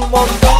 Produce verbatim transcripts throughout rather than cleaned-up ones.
le monde danse.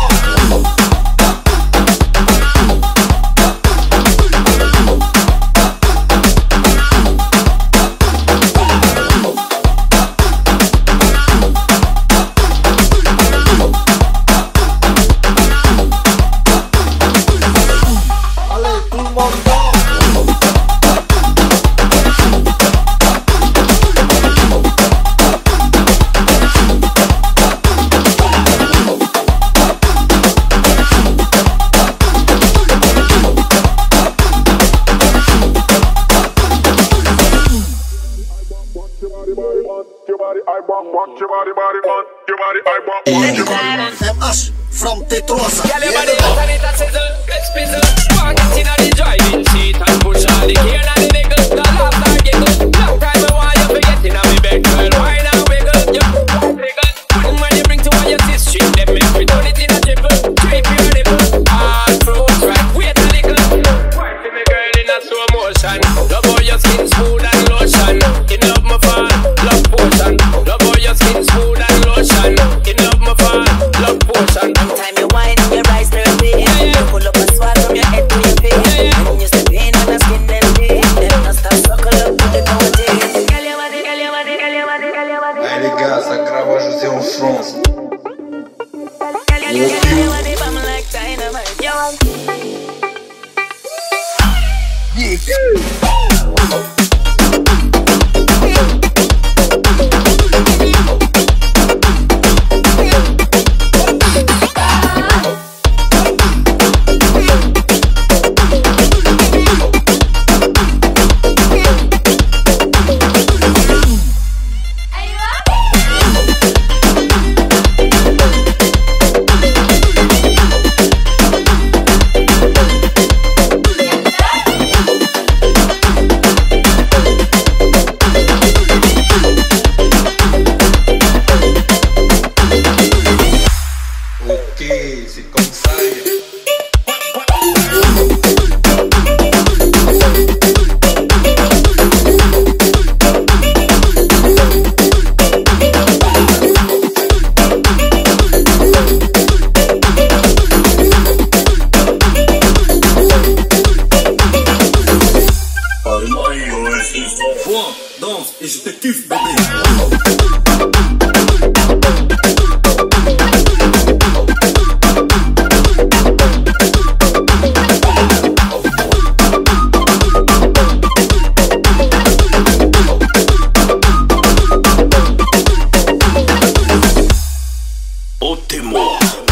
Want your body, body, want your body, I want, want your body. M H from Tetrosa. Girl, your body hot and it a sizzle, let's pizzle. Walk it inna the driving seat and push all the gear inna the nickel. The laugh and giggle. Long time I want you forget inna me bed, girl. Why now wiggle? You wiggle. When you bring to all your sis street, them make me turn it in a triple. Trip your nipple. All fruits right, wait a little. Work for me, girl, in a slow motion. Love how your skin smooth and lotion. In love my fall, love potion. Love how your skin smooth and lotion. In love my fall, love potion. One time you whine, your eyes dirty. Yeah, yeah. You pull up a swag from your head to your feet. Yeah, yeah. When you step in on the skin empty, then you start suckle up to the body. Girl, your body, girl, your body, girl, your body, girl, your body. Hey les gars, ça cravache aussi en France. Girl, your body, bam like dynamite. Yo. Yeah. C'est comme ça. Bois, danse et je te kiffe, bébé. Oh, t'es mort.